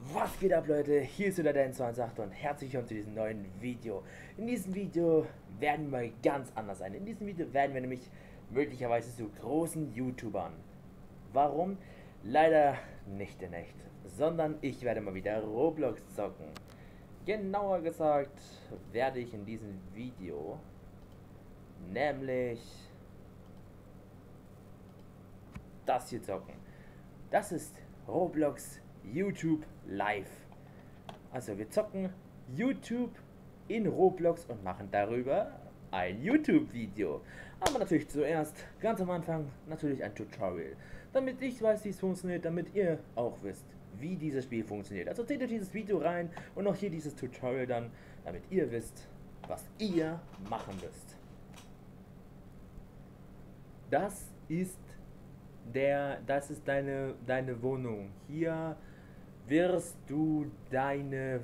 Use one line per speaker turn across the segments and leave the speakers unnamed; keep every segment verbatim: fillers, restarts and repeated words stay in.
Was geht ab, Leute? Hier ist wieder der N zweihundertacht und herzlich willkommen zu diesem neuen Video. In diesem Video werden wir mal ganz anders sein. In diesem Video werden wir nämlich möglicherweise zu großen YouTubern. Warum? Leider nicht in echt, sondern ich werde mal wieder Roblox zocken. Genauer gesagt werde ich in diesem Video nämlich das hier zocken. Das ist Roblox YouTube Live. Also wir zocken YouTube in Roblox und machen darüber ein YouTube-Video. Aber natürlich zuerst, ganz am Anfang, natürlich ein Tutorial. Damit ich weiß, wie es funktioniert, damit ihr auch wisst, wie dieses Spiel funktioniert. Also seht ihr dieses Video rein und auch hier dieses Tutorial dann, damit ihr wisst, was ihr machen müsst. Das ist der, das ist deine, deine Wohnung. Hier wirst du deine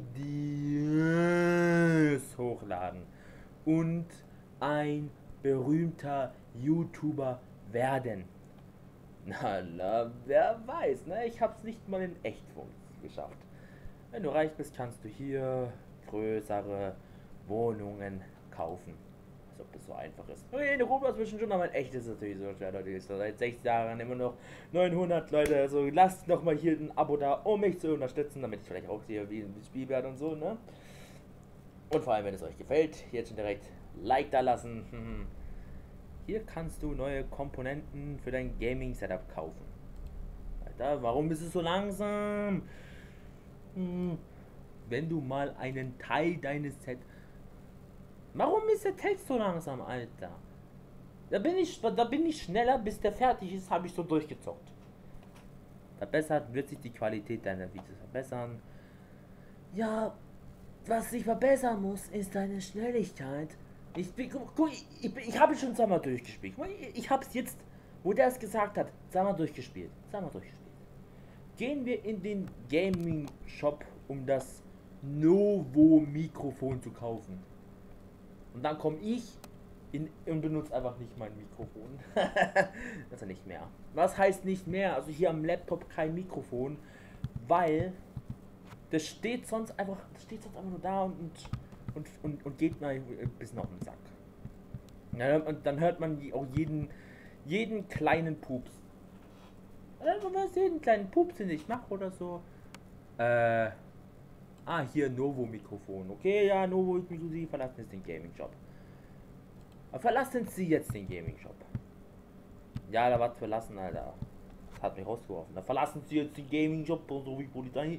Videos hochladen und ein berühmter YouTuber werden. Na, na, wer weiß, ne? Ich hab's nicht mal in echt geschafft. Wenn du reich bist, kannst du hier größere Wohnungen kaufen. Als ob das so einfach ist. Okay, in Roblox bisschen schon, aber in echt ist es natürlich so schwer, Leute. Ist seit sechs Jahren immer noch neunhundert Leute. Also lasst doch mal hier ein Abo da, um mich zu unterstützen, damit ich vielleicht auch sehe, wie ein Spiel wird und so, ne? Und vor allem, wenn es euch gefällt, jetzt schon direkt Like da lassen. Hier kannst du neue Komponenten für dein Gaming-Setup kaufen. Alter, warum bist du so langsam? Hm. Wenn du mal einen Teil deines Sets... Warum ist der Text so langsam, Alter? Da bin ich, da bin ich schneller, bis der fertig ist, habe ich so durchgezockt. Verbessert wird sich die Qualität deiner Videos verbessern. Ja, was sich verbessern muss, ist deine Schnelligkeit. Ich, guck, ich, ich, ich habe schon zweimal durchgespielt. Ich, ich habe es jetzt, wo der es gesagt hat, zweimal durchgespielt. Zweimal durchgespielt. Gehen wir in den Gaming Shop, um das Novo Mikrofon zu kaufen. Und dann komme ich in, und benutze einfach nicht mein Mikrofon. Also nicht mehr. Was heißt nicht mehr? Also hier am Laptop kein Mikrofon, weil das steht sonst einfach, das steht sonst einfach nur da und, und, und, und geht mir ein bisschen auf den Sack. Ja, und dann hört man auch jeden, jeden kleinen Pups. Also was jeden kleinen Pups, den ich mache oder so. Äh. Ah, hier Novo-Mikrofon. Okay, ja, Novo, Sie verlassen jetzt den Gaming-Shop. Aber verlassen Sie jetzt den Gaming-Shop. Ja, da was verlassen, Alter. Das hat mich rausgeworfen. Da verlassen Sie jetzt den Gaming-Shop, so wie Polizei.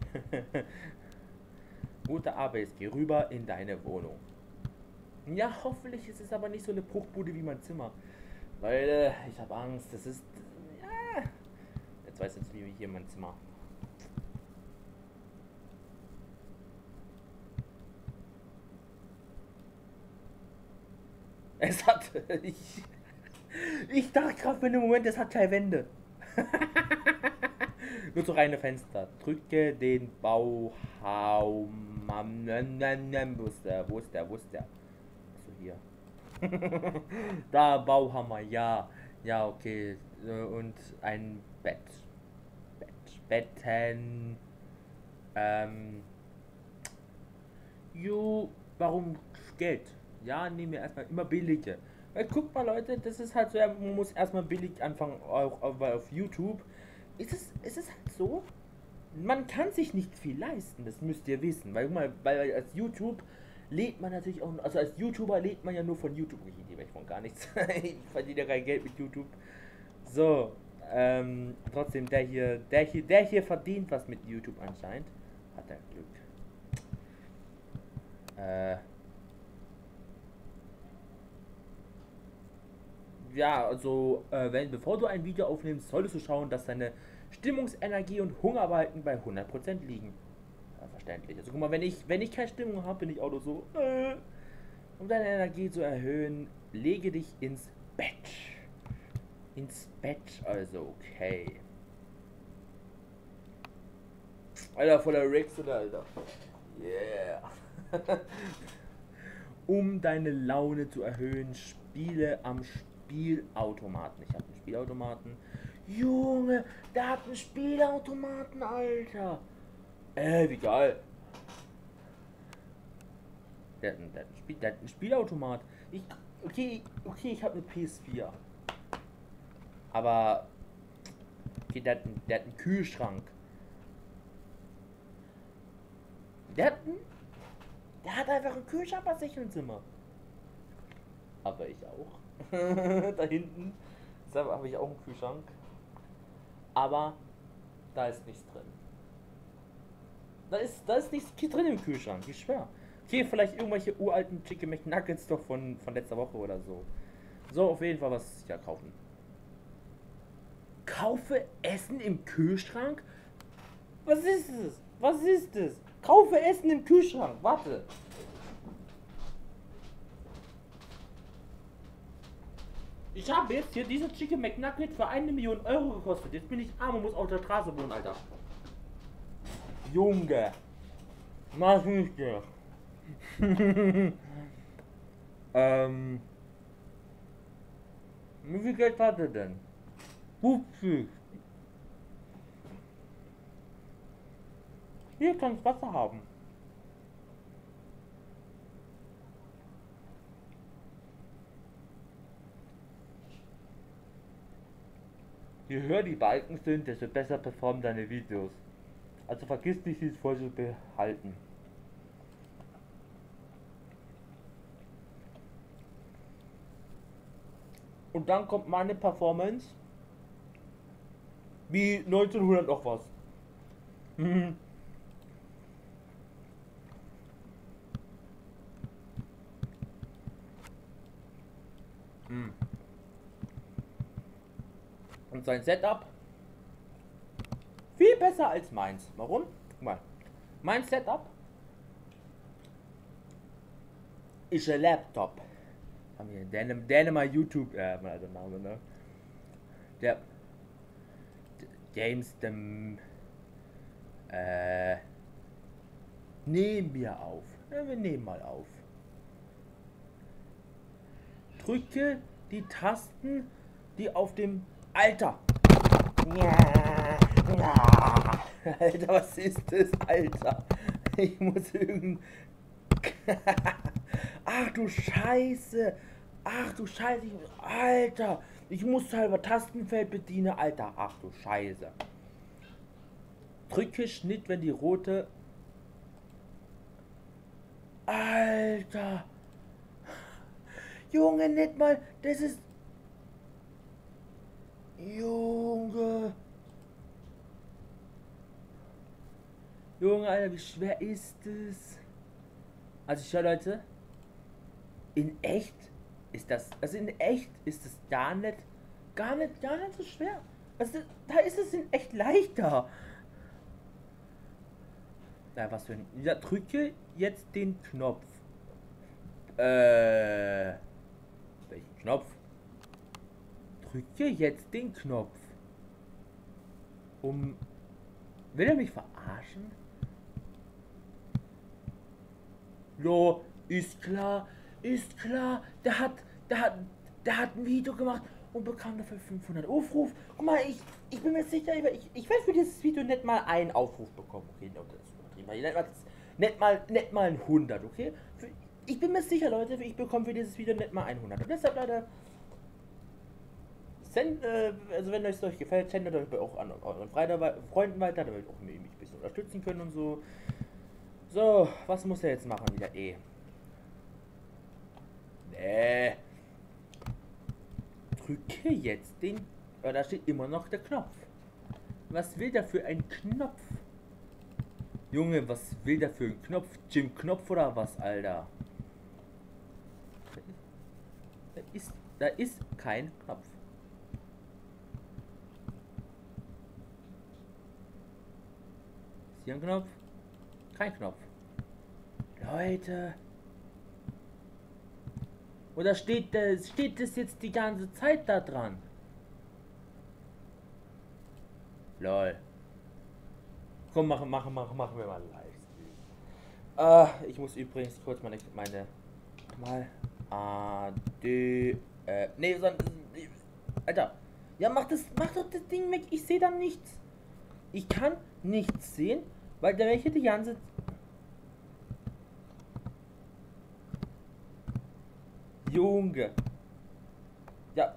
Gute Arbeit, geh rüber in deine Wohnung. Ja, hoffentlich ist es aber nicht so eine Bruchbude wie mein Zimmer. Weil, äh, ich habe Angst, das ist... Ja. Jetzt weiß ich nicht, wie hier mein Zimmer. Es hat. Ich, ich dachte gerade für einen Moment, es hat keine Wände. Nur so reine Fenster. Drücke den Bauhaum. Wo ist der? Wo ist der? Wo ist der? Achso, hier. Da, Bauhammer, ja. Ja, okay. Und ein Bett. Bett. Betten. Ähm. Jo, warum Geld? Ja, nehmen wir erstmal immer billige. Weil guckt mal, Leute, das ist halt so, man muss erstmal billig anfangen, auch, auch, weil auf YouTube ist es, ist es halt so, man kann sich nicht viel leisten, das müsst ihr wissen. Weil, mal, weil als YouTube lädt man natürlich auch, also als YouTuber lädt man ja nur von YouTube, ich die von gar nichts, ich verdiene ja kein Geld mit YouTube. So, ähm, trotzdem, der hier, der hier, der hier verdient was mit YouTube anscheinend, hat er Glück. Äh, Ja, also, äh, wenn, bevor du ein Video aufnimmst, solltest du schauen, dass deine Stimmungsenergie und Hungerbalken bei hundert Prozent liegen. Ja, verständlich. Also, guck mal, wenn ich, wenn ich keine Stimmung habe, bin ich auch nur so, äh, um deine Energie zu erhöhen, lege dich ins Bett. Ins Bett, also, okay. Alter, voller Ricks oder Alter. Yeah. Um deine Laune zu erhöhen, spiele am Spielautomaten. Ich habe einen Spielautomaten. Junge, der hat einen Spielautomaten, Alter. Äh, wie geil. Der, hat ein- der, hat ein Spiel, der hat ein Spielautomat. Ich, okay, okay, ich habe eine P S vier. Aber, okay, der hat, einen, der hat einen Kühlschrank. Der hat, einen, der hat einfach einen Kühlschrank bei sich im Zimmer. Aber ich auch. Da hinten habe ich auch einen Kühlschrank. Aber da ist nichts drin. Da ist, da ist nichts drin im Kühlschrank, ich schwör. Okay, vielleicht irgendwelche uralten Chicken McNuggets doch von, von letzter Woche oder so. So, auf jeden Fall was ja kaufen. Kaufe Essen im Kühlschrank? Was ist es? Was ist es? Kaufe Essen im Kühlschrank. Warte. Ich habe jetzt hier diese Chicken McNugget für eine Million Euro gekostet. Jetzt bin ich arm und muss auf der Straße wohnen, Alter. Junge. Mach nicht mehr. ähm. Wie viel Geld hat er denn? fünfzig. Hier kannst Wasser haben. Je höher die Balken sind, desto besser performen deine Videos. Also vergiss nicht, sie voll zu behalten. Und dann kommt meine Performance wie neunzehnhundert noch was. Mhm. Mhm. Und sein Setup viel besser als meins. Warum? Guck mal. Mein Setup ist ein Laptop. Haben wir den, den mal YouTube, äh, also Name, ne? Der James, dem, äh, nehmen wir auf. Ja, wir nehmen mal auf. Drücke die Tasten, die auf dem Alter. Ja, ja. Alter, was ist das, Alter? Ich muss irgend. Ach du Scheiße. Ach du Scheiße. Ich, Alter. Ich muss halber Tastenfeld bedienen, Alter. Ach du Scheiße. Drücke Schnitt, wenn die rote. Alter. Junge, nicht mal. Das ist. Junge. Junge, Alter, wie schwer ist es? Also schau, Leute. In echt ist das, also in echt ist es gar nicht, gar nicht, gar nicht so schwer. Also da ist es in echt leichter. Na, was für ein, ja, drücke jetzt den Knopf. Äh, welchen Knopf? Drücke jetzt den Knopf. Um, will er mich verarschen? Jo, ist klar, ist klar. Der hat, der hat, der hat ein Video gemacht und bekam dafür fünfhundert Aufrufe. Guck mal, ich, ich bin mir sicher, ich, ich werde für dieses Video nicht mal einen Aufruf bekommen. Okay, no, das ist übertrieben. Nicht mal, nicht mal, nicht mal ein hundert, okay? Für, ich bin mir sicher, Leute, ich bekomme für dieses Video nicht mal hundert. Und deshalb, Leute, send, äh, also wenn euch euch gefällt, sendet euch auch an euren Freunden weiter, damit auch mich ein bisschen unterstützen können und so. So, was muss er jetzt machen? Wieder E. Nee. Drücke jetzt den. Oh, da steht immer noch der Knopf. Was will der für ein Knopf? Junge, was will der für ein Knopf? Jim Knopf oder was, Alter? Da ist, da ist kein Knopf. Ist hier ein Knopf? Kein Knopf. Leute. Oder steht das, steht das jetzt die ganze Zeit da dran? Lol. Komm, machen, machen, machen, machen wir mal einen Livestream. Ah, ich muss übrigens kurz meine, meine, mal, A, D, äh, nee, sondern, Alter. Ja, mach das, mach doch das Ding weg, ich sehe da nichts. Ich kann nichts sehen, Weil der welche die ganze... Junge. Ja.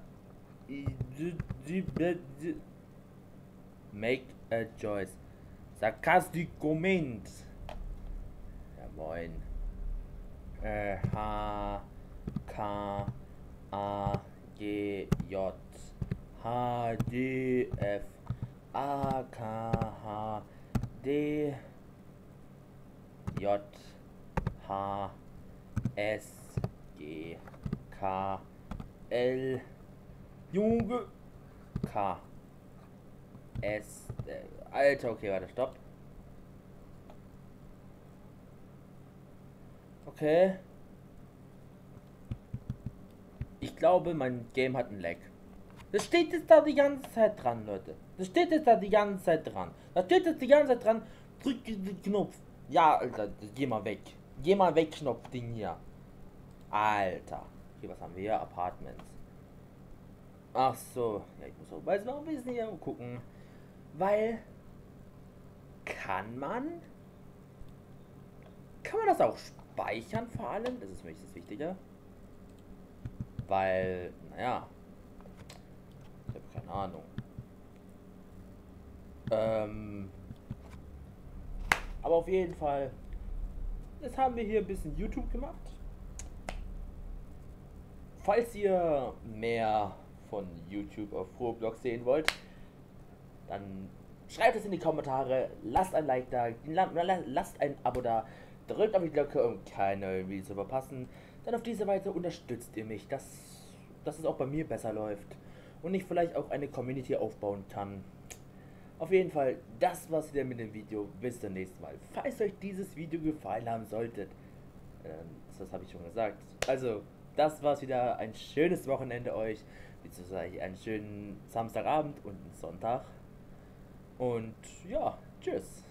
Make a choice. Sarkastikament. Ja, moin. Äh, H, K, A, G, J, H, D, F, A, K, H, D, J, H, S, G, K, L, Junge, K, S, äh, Alter, okay, warte, stopp. Okay. Ich glaube, mein Game hat einen Lag. Das steht jetzt da die ganze Zeit dran, Leute. Das steht jetzt da die ganze Zeit dran. Da steht jetzt die ganze Zeit dran. Drück den Knopf. Ja, Alter, geh mal weg. Geh mal weg, Knopf-Ding hier. Alter. Okay, was haben wir hier? Apartments. Ach so. Ja, ich muss auch bald noch ein bisschen hier gucken. Weil... Kann man... Kann man das auch speichern vor allem? Das ist für mich das Wichtige. Weil, naja... Ich habe keine Ahnung. Ähm... Aber auf jeden Fall... Jetzt haben wir hier ein bisschen YouTube gemacht. Falls ihr mehr von YouTube auf Roblox sehen wollt, dann schreibt es in die Kommentare, lasst ein Like da, lasst ein Abo da, drückt auf die Glocke, um keine Videos zu verpassen. Denn auf diese Weise unterstützt ihr mich, dass, dass es auch bei mir besser läuft und ich vielleicht auch eine Community aufbauen kann. Auf jeden Fall, das war's wieder mit dem Video. Bis zum nächsten Mal. Falls euch dieses Video gefallen haben sollte, äh, das habe ich schon gesagt. Also, das war's wieder. Ein schönes Wochenende euch, beziehungsweise einen schönen Samstagabend und einen Sonntag. Und ja, tschüss.